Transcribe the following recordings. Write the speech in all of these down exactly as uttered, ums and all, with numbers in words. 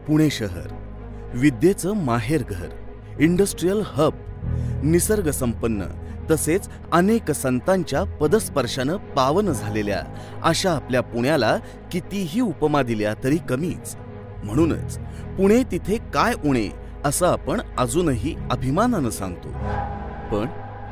पुणे शहर विद्येचं माहेरघर, इंडस्ट्रियल हब, निसर्ग संपन्न तसेच अनेक संतांच्या पदस्पर्शानं पावन झालेल्या अशा आपल्या पुण्याला कितीही उपमा दिल्या तरी कमीच। म्हणूनच पुणे तिथे काय उणे असं आपण अजूनही अभिमानानं सांगतो। पण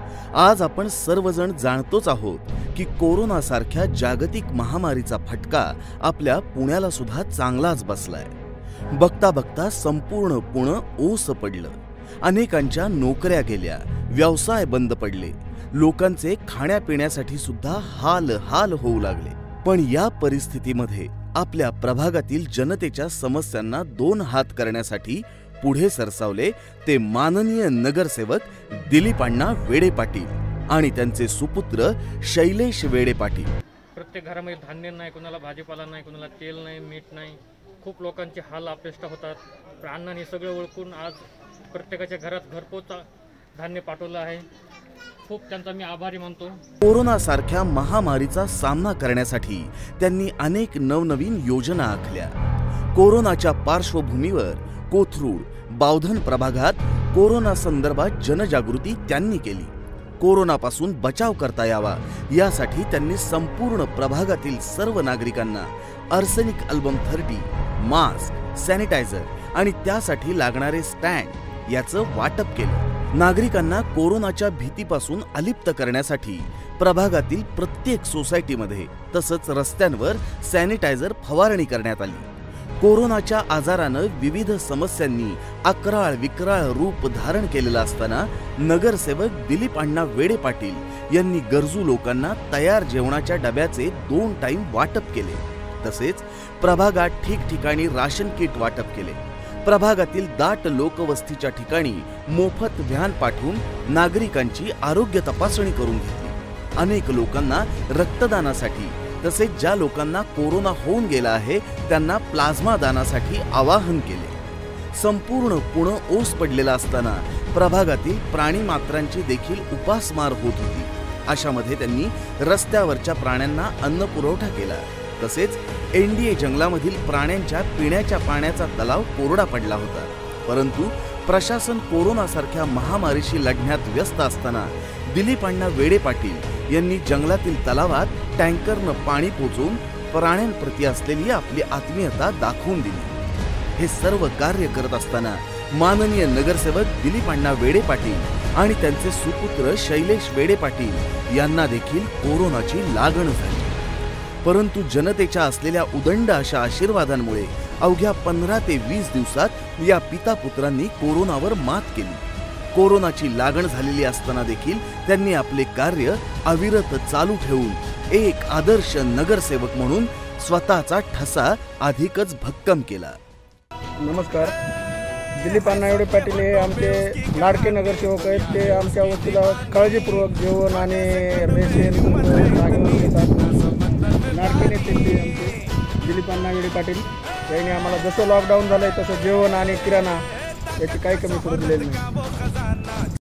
आज आपण सर्वजण जाणतोच आहोत की कोरोना सारख्या जागतिक महामारीचा फटका आपल्या पुण्याला सुद्धा चांगलाच बसलाय। बघता बघता संपूर्ण पुणे ओस पडलं, अनेकांच्या नोकऱ्या गेल्या, व्यवसाय बंद पडले, लोकांचे खाण्यापिण्यासाठी सुद्धा हाल हाल होऊ लागले। पण या परिस्थितीमध्ये आपल्या प्रभागातील जनतेच्या समस्यांना दोन हात करण्यासाठी पुढे सरसावले ते माननीय नगरसेवक दिलीप अण्णा वेडे पाटील आणि त्यांचे सुपुत्र शैलेश वेडे पाटील। प्रत्येक घरामध्ये धान्य नाही, कोणाला भाजीपाला नाही, कोणाला तेल नाही, मीठ नाही, खूप लोकांचे हाल अपेष्ट होतात। अण्णांनी सगळं ओळखून आज प्रत्येकाच्या घरात घरपोच धान्य पाठवलं आहे। खूप त्यांचा मी आभारी मानतो। कोरोना सारख्या महामारीचा सामना करण्यासाठी त्यांनी अनेक नवनवीन योजना आखल्या। कोरोनाच्या पार्श्वभूमीवर कोथरूड, बावधन प्रभागात कोरोना संदर्भात जनजागृती त्यांनी केली। कोरोनापासून बचाव करता यावा यासाठी त्यांनी संपूर्ण प्रभागातील सर्व नागरिकांना आर्सेनिक अल्बम तीस, मास्क, सॅनिटायझर आणि त्यासाठी लागणारे स्टँड याचं वाटप केलं। नागरिकांना कोरोनाच्या भीतीपासून अलिप्त करण्यासाठी प्रभागातील प्रत्येक सोसायटीमध्ये तसंच रस्त्यांवर सॅनिटायझर फवारणी करण्यात आली। कोरोनाच्या आजारानं विविध समस्यांनी अकराळ विक्राळ रूप धारण केलेलं असताना नगरसेवक दिलीप अण्णा वेडे पाटील यांनी गरजू लोकांना तयार जेवणाच्या डब्याचे दोन टाइम वाटप केले। तसेच प्रभागात ठिकठिकाणी राशन किट वाटप केले। प्रभागातील दाट लोकवस्तीच्या ठिकाणी मोफत व्हॅन पाठवून नागरिकांची आरोग्य तपासणी करून घेतली। अनेक लोकांना रक्तदानासाठी तसेच ज्या लोकांना कोरोना होऊन गेला आहे त्यांना प्लाझ्मा दानासाठी आवाहन केले। संपूर्ण पुणे ओस पडलेला असताना प्रभागातील प्राणी मात्रांची देखील उपासमार होत होती। अशामध्ये त्यांनी रस्त्यावरच्या प्राण्यांना अन्न पुरवठा केला। तसेच एनडीए जंगलामधील प्राण्यांच्या पिण्याच्या पाण्याचा तलाव कोरडा पडला होता। परंतु प्रशासन कोरोना सारख्या महामारीशी लढण्यात व्यस्त असताना दिलीप अण्णा वेडे पाटील यांनी जंगलातील तलावात टँकरनं पाणी पोचवून प्राण्यांप्रती असलेली आपली आत्मीयता दाखवून दिली। हे सर्व कार्य करत असताना माननीय नगरसेवक दिलीप अण्णा वेडे पाटील आणि त्यांचे सुपुत्र शैलेश वेडे पाटील यांना देखील कोरोनाची लागण झाली। परंतु जनतेच्या असलेल्या उदंड अशा आशीर्वादांमुळे अवघ्या पंधरा ते वीस दिवसात या पिता पुत्रांनी कोरोनावर मात केली। कोरोनाची लागण झालेली असताना देखील त्यांनी आपले कार्य अविरत चालू ठेवून एक आदर्श नगरसेवक म्हणून स्वतःचा ठसा अधिकच भक्कम केला। नमस्कार, दिलीप अण्णा वेडे पाटील हे आमचे लाडके नगरसेवक आहेत। ते आमच्या वतीला काळजीपूर्वक जेवण आणि रेशन लाडके नेते आमचे दिलीप अण्णा वेडे पाटील यांनी आम्हाला जसं लॉकडाऊन झालंय तसं जेवण आणि किराणा याची काही कमी पडू दिलेली नाही।